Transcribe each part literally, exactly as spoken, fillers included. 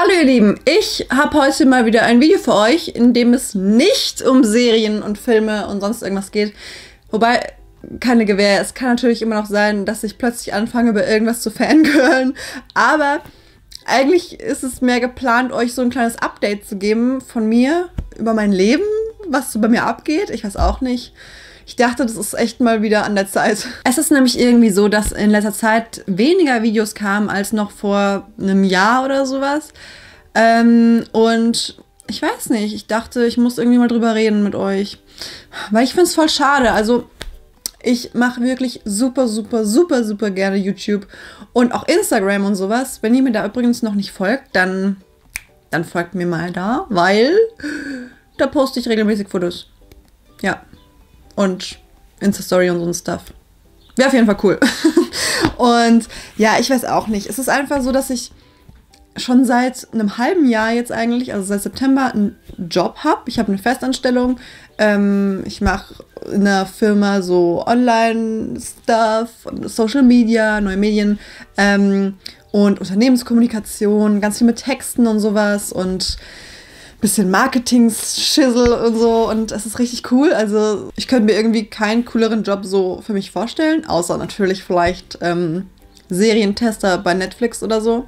Hallo ihr Lieben, ich habe heute mal wieder ein Video für euch, in dem es nicht um Serien und Filme und sonst irgendwas geht. Wobei, keine Gewähr, es kann natürlich immer noch sein, dass ich plötzlich anfange, über irgendwas zu fangirlen. Aber eigentlich ist es mehr geplant, euch so ein kleines Update zu geben von mir über mein Leben, was so bei mir abgeht. Ich weiß auch nicht. Ich dachte, das ist echt mal wieder an der Zeit. Es ist nämlich irgendwie so, dass in letzter Zeit weniger Videos kamen als noch vor einem Jahr oder sowas. Ähm, und ich weiß nicht, ich dachte, ich muss irgendwie mal drüber reden mit euch. Weil ich finde es voll schade. Also ich mache wirklich super, super, super, super gerne YouTube und auch Instagram und sowas. Wenn ihr mir da übrigens noch nicht folgt, dann, dann folgt mir mal da, weil da poste ich regelmäßig Fotos. Ja. Und Insta-Story und so ein Stuff. Wäre auf jeden Fall cool. Und ja, ich weiß auch nicht. Es ist einfach so, dass ich schon seit einem halben Jahr jetzt eigentlich, also seit September, einen Job habe. Ich habe eine Festanstellung. Ähm, ich mache in einer Firma so Online-Stuff, Social Media, neue Medien ähm, und Unternehmenskommunikation, ganz viel mit Texten und sowas und bisschen Marketing-Schissel und so, und es ist richtig cool. Also ich könnte mir irgendwie keinen cooleren Job so für mich vorstellen, außer natürlich vielleicht ähm, Serientester bei Netflix oder so.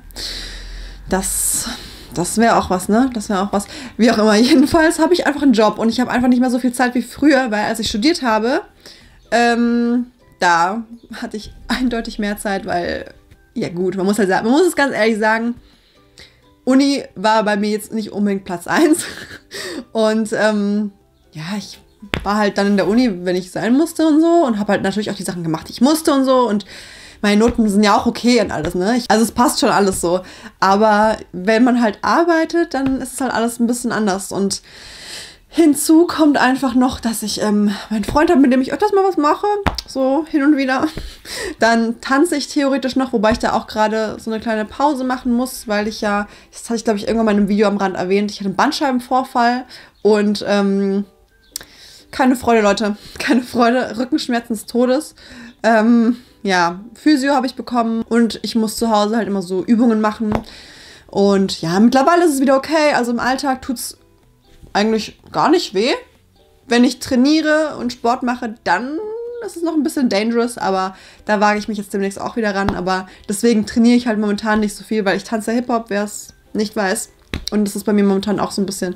Das, das wäre auch was, ne? Das wäre auch was. Wie auch immer, jedenfalls habe ich einfach einen Job und ich habe einfach nicht mehr so viel Zeit wie früher, weil als ich studiert habe, ähm, da hatte ich eindeutig mehr Zeit, weil, ja gut, man muss halt sagen, man muss es ganz ehrlich sagen, Uni war bei mir jetzt nicht unbedingt Platz eins. Und ähm, ja, ich war halt dann in der Uni, wenn ich sein musste und so. Und habe halt natürlich auch die Sachen gemacht, die ich musste und so. Und meine Noten sind ja auch okay und alles, ne? Ich, also es passt schon alles so. Aber wenn man halt arbeitet, dann ist es halt alles ein bisschen anders. Und hinzu kommt einfach noch, dass ich ähm, meinen Freund habe, mit dem ich öfters mal was mache, so hin und wieder. Dann tanze ich theoretisch noch, wobei ich da auch gerade so eine kleine Pause machen muss, weil ich ja, das hatte ich glaube ich irgendwann mal in einem Video am Rand erwähnt, ich hatte einen Bandscheibenvorfall und ähm, keine Freude, Leute, keine Freude, Rückenschmerzen des Todes. Ähm, ja, Physio habe ich bekommen und ich muss zu Hause halt immer so Übungen machen. Und ja, mittlerweile ist es wieder okay, also im Alltag tut's eigentlich gar nicht weh. Wenn ich trainiere und Sport mache, dann ist es noch ein bisschen dangerous, aber da wage ich mich jetzt demnächst auch wieder ran. Aber deswegen trainiere ich halt momentan nicht so viel, weil ich tanze Hip-Hop, wer es nicht weiß. Und das ist bei mir momentan auch so ein bisschen,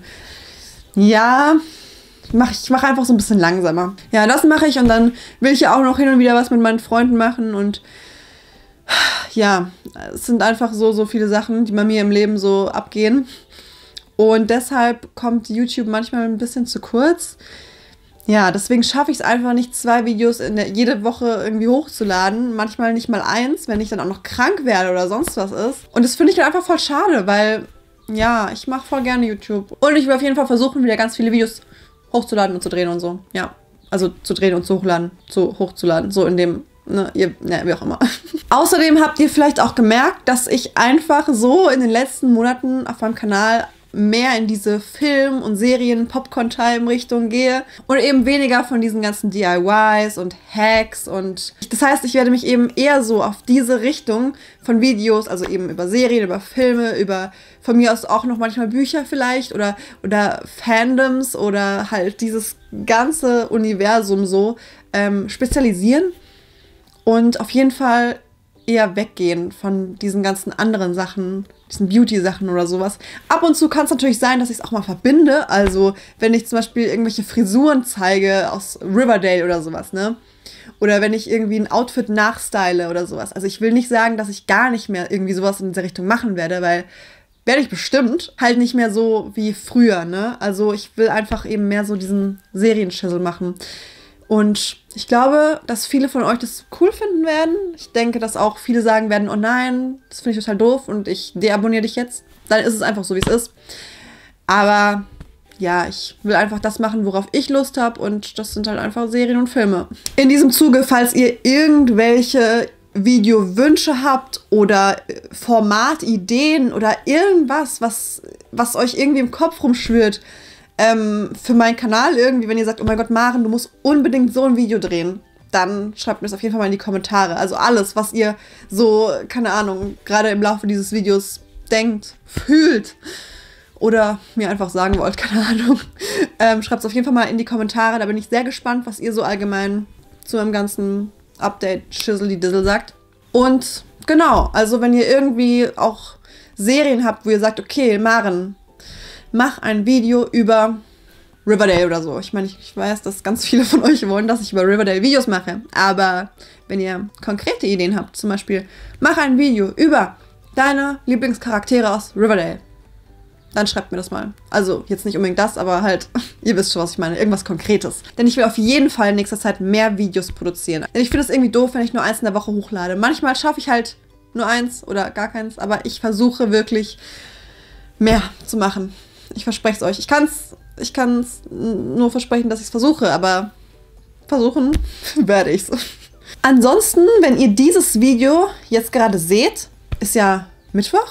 ja, ich mache ich mach einfach so ein bisschen langsamer. Ja, das mache ich und dann will ich ja auch noch hin und wieder was mit meinen Freunden machen und ja, es sind einfach so, so viele Sachen, die bei mir im Leben so abgehen. Und deshalb kommt YouTube manchmal ein bisschen zu kurz. Ja, deswegen schaffe ich es einfach nicht, zwei Videos in der, jede Woche irgendwie hochzuladen. Manchmal nicht mal eins, wenn ich dann auch noch krank werde oder sonst was ist. Und das finde ich dann einfach voll schade, weil, ja, ich mache voll gerne YouTube. Und ich will auf jeden Fall versuchen, wieder ganz viele Videos hochzuladen und zu drehen und so. Ja, also zu drehen und zu hochladen, zu hochzuladen. So in dem, ne, ihr, ne, wie auch immer. Außerdem habt ihr vielleicht auch gemerkt, dass ich einfach so in den letzten Monaten auf meinem Kanal mehr in diese Film- und Serien-Popcorn-Time-Richtung gehe und eben weniger von diesen ganzen D I Ys und Hacks und das heißt, ich werde mich eben eher so auf diese Richtung von Videos, also eben über Serien, über Filme, über von mir aus auch noch manchmal Bücher vielleicht oder, oder Fandoms oder halt dieses ganze Universum so ähm, spezialisieren und auf jeden Fall eher weggehen von diesen ganzen anderen Sachen, diesen Beauty-Sachen oder sowas. Ab und zu kann es natürlich sein, dass ich es auch mal verbinde. Also, wenn ich zum Beispiel irgendwelche Frisuren zeige aus Riverdale oder sowas, ne? Oder wenn ich irgendwie ein Outfit nachstyle oder sowas. Also, ich will nicht sagen, dass ich gar nicht mehr irgendwie sowas in dieser Richtung machen werde, weil werde ich bestimmt halt nicht mehr so wie früher, ne? Also, ich will einfach eben mehr so diesen Serienschissel machen. Und ich glaube, dass viele von euch das cool finden werden. Ich denke, dass auch viele sagen werden, oh nein, das finde ich total doof und ich deabonniere dich jetzt. Dann ist es einfach so, wie es ist. Aber ja, ich will einfach das machen, worauf ich Lust habe und das sind halt einfach Serien und Filme. In diesem Zuge, falls ihr irgendwelche Videowünsche habt oder Formatideen oder irgendwas, was, was euch irgendwie im Kopf rumschwirrt, Ähm, für meinen Kanal irgendwie, wenn ihr sagt, oh mein Gott, Maren, du musst unbedingt so ein Video drehen, dann schreibt mir das auf jeden Fall mal in die Kommentare. Also alles, was ihr so, keine Ahnung, gerade im Laufe dieses Videos denkt, fühlt oder mir einfach sagen wollt, keine Ahnung. Ähm, Schreibt es auf jeden Fall mal in die Kommentare. Da bin ich sehr gespannt, was ihr so allgemein zu einem ganzen Update Schissel-die-Dissel sagt. Und genau, also wenn ihr irgendwie auch Serien habt, wo ihr sagt, okay, Maren, mach ein Video über Riverdale oder so. Ich meine, ich, ich weiß, dass ganz viele von euch wollen, dass ich über Riverdale Videos mache. Aber wenn ihr konkrete Ideen habt, zum Beispiel, mach ein Video über deine Lieblingscharaktere aus Riverdale, dann schreibt mir das mal. Also jetzt nicht unbedingt das, aber halt, ihr wisst schon, was ich meine. Irgendwas Konkretes. Denn ich will auf jeden Fall in nächster Zeit mehr Videos produzieren. Denn ich finde es irgendwie doof, wenn ich nur eins in der Woche hochlade. Manchmal schaffe ich halt nur eins oder gar keins, aber ich versuche wirklich mehr zu machen. Ich verspreche es euch. Ich kann es ich kann's nur versprechen, dass ich es versuche, aber versuchen werde ich es. Ansonsten, wenn ihr dieses Video jetzt gerade seht, ist ja Mittwoch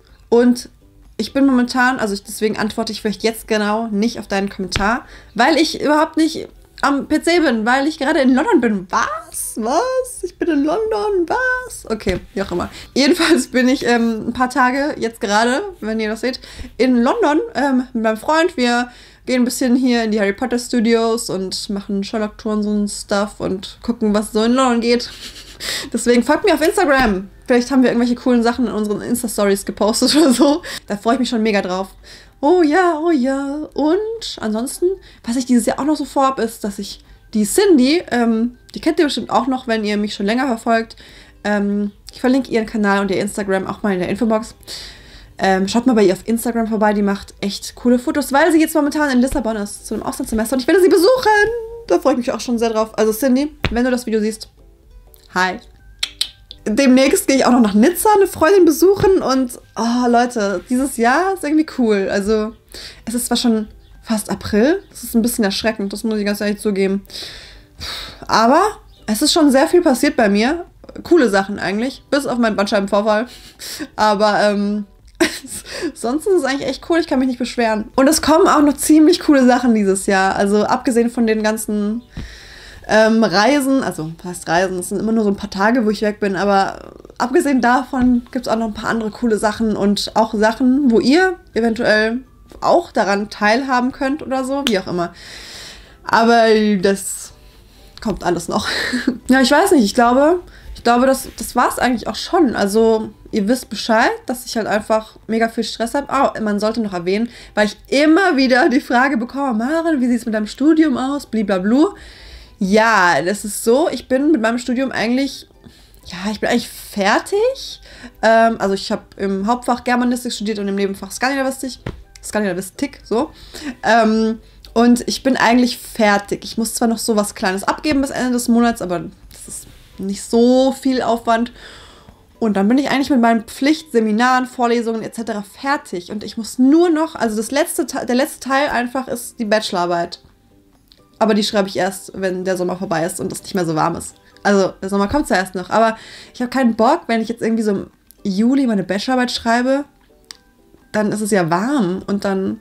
und ich bin momentan, also ich, deswegen antworte ich vielleicht jetzt genau nicht auf deinen Kommentar, weil ich überhaupt nicht am P C bin, weil ich gerade in London bin. Was? Was? Ich bin in London? Was? Okay, wie auch immer. Jedenfalls bin ich ähm, ein paar Tage jetzt gerade, wenn ihr das seht, in London ähm, mit meinem Freund. Wir gehen ein bisschen hier in die Harry Potter Studios und machen Sherlock-Touren so ein Stuff und gucken, was so in London geht. Deswegen folgt mir auf Instagram. Vielleicht haben wir irgendwelche coolen Sachen in unseren Insta-Stories gepostet oder so. Da freue ich mich schon mega drauf. Oh ja, oh ja. Und ansonsten, was ich dieses Jahr auch noch so vorhabe, ist, dass ich die Cindy, ähm, die kennt ihr bestimmt auch noch, wenn ihr mich schon länger verfolgt. Ähm, ich verlinke ihren Kanal und ihr Instagram auch mal in der Infobox. Ähm, schaut mal bei ihr auf Instagram vorbei, die macht echt coole Fotos, weil sie jetzt momentan in Lissabon ist, zu einem Auslandssemester. Und ich werde sie besuchen. Da freue ich mich auch schon sehr drauf. Also Cindy, wenn du das Video siehst, hi. Demnächst gehe ich auch noch nach Nizza eine Freundin besuchen und, oh Leute, dieses Jahr ist irgendwie cool. Also, es ist zwar schon fast April, das ist ein bisschen erschreckend, das muss ich ganz ehrlich zugeben. Aber es ist schon sehr viel passiert bei mir. Coole Sachen eigentlich, bis auf meinen Bandscheibenvorfall. Aber, ähm, sonst ist es eigentlich echt cool, ich kann mich nicht beschweren. Und es kommen auch noch ziemlich coole Sachen dieses Jahr. Also, abgesehen von den ganzen Ähm, Reisen, also fast Reisen, es sind immer nur so ein paar Tage, wo ich weg bin, aber abgesehen davon gibt es auch noch ein paar andere coole Sachen und auch Sachen, wo ihr eventuell auch daran teilhaben könnt oder so, wie auch immer. Aber das kommt alles noch. Ja, ich weiß nicht, ich glaube, ich glaube, das, das war es eigentlich auch schon. Also ihr wisst Bescheid, dass ich halt einfach mega viel Stress habe. Oh, man sollte noch erwähnen, weil ich immer wieder die Frage bekomme, Maren, wie sieht es mit deinem Studium aus, blablabla. Ja, das ist so, ich bin mit meinem Studium eigentlich, ja, ich bin eigentlich fertig. Ähm, also ich habe im Hauptfach Germanistik studiert und im Nebenfach Skandinavistik, Skandinavistik, so. Ähm, und ich bin eigentlich fertig. Ich muss zwar noch so was Kleines abgeben bis Ende des Monats, aber das ist nicht so viel Aufwand. Und dann bin ich eigentlich mit meinen Pflichtseminaren, Vorlesungen et cetera fertig. Und ich muss nur noch, also das letzte, der letzte Teil einfach ist die Bachelorarbeit. Aber die schreibe ich erst, wenn der Sommer vorbei ist und es nicht mehr so warm ist. Also, der Sommer kommt zwar erst noch, aber ich habe keinen Bock, wenn ich jetzt irgendwie so im Juli meine Bachelorarbeit schreibe, dann ist es ja warm und dann,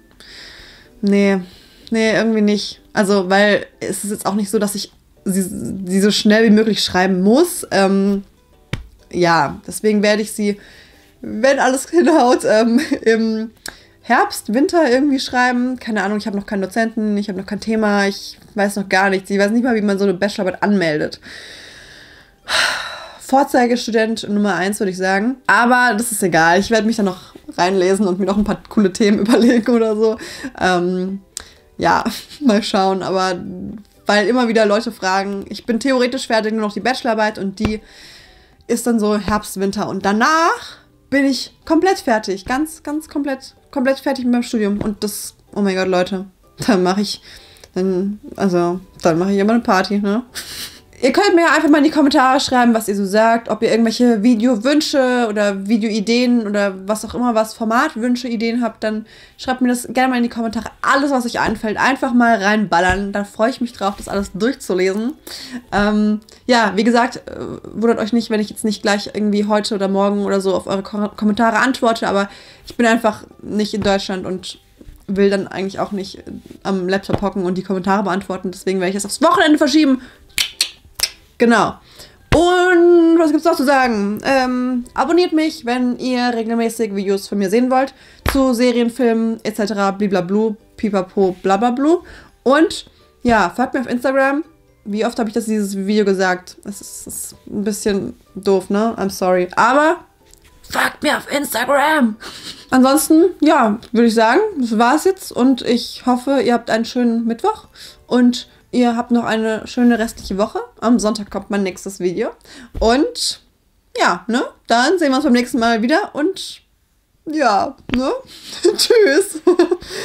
nee, nee, irgendwie nicht. Also, weil es ist jetzt auch nicht so, dass ich sie, sie so schnell wie möglich schreiben muss. Ähm, ja, deswegen werde ich sie, wenn alles hinhaut, ähm, im Herbst, Winter irgendwie schreiben. Keine Ahnung, ich habe noch keinen Dozenten, ich habe noch kein Thema, ich weiß noch gar nichts. Ich weiß nicht mal, wie man so eine Bachelorarbeit anmeldet. Vorzeigestudent Nummer eins, würde ich sagen. Aber das ist egal. Ich werde mich da noch reinlesen und mir noch ein paar coole Themen überlegen oder so. Ähm, ja, mal schauen. Aber weil immer wieder Leute fragen, ich bin theoretisch fertig, nur noch die Bachelorarbeit und die ist dann so Herbst, Winter. Und danach bin ich komplett fertig. Ganz, ganz komplett, komplett fertig mit meinem Studium. Und das, oh mein Gott, Leute, dann mache ich, dann, also, dann mache ich immer eine Party, ne? Ihr könnt mir einfach mal in die Kommentare schreiben, was ihr so sagt, ob ihr irgendwelche Videowünsche oder Videoideen oder was auch immer, was Formatwünsche, Ideen habt, dann schreibt mir das gerne mal in die Kommentare. Alles, was euch einfällt, einfach mal reinballern. Da freue ich mich drauf, das alles durchzulesen. Ähm, ja, wie gesagt, äh, wundert euch nicht, wenn ich jetzt nicht gleich irgendwie heute oder morgen oder so auf eure Ko Kommentare antworte, aber ich bin einfach nicht in Deutschland und will dann eigentlich auch nicht am Laptop hocken und die Kommentare beantworten. Deswegen werde ich es aufs Wochenende verschieben. Genau. Und was gibt's noch zu sagen? Ähm, abonniert mich, wenn ihr regelmäßig Videos von mir sehen wollt. Zu Serien, Filmen, et cetera. Bliblablu, pipapo, blablablu. Und ja, folgt mir auf Instagram. Wie oft habe ich das in dieses Video gesagt? Das ist, das ist ein bisschen doof, ne? I'm sorry. Aber folgt mir auf Instagram. Ansonsten, ja, würde ich sagen, das war's jetzt. Und ich hoffe, ihr habt einen schönen Mittwoch. Und ihr habt noch eine schöne restliche Woche. Am Sonntag kommt mein nächstes Video. Und ja, ne? Dann sehen wir uns beim nächsten Mal wieder. Und ja, ne? Tschüss.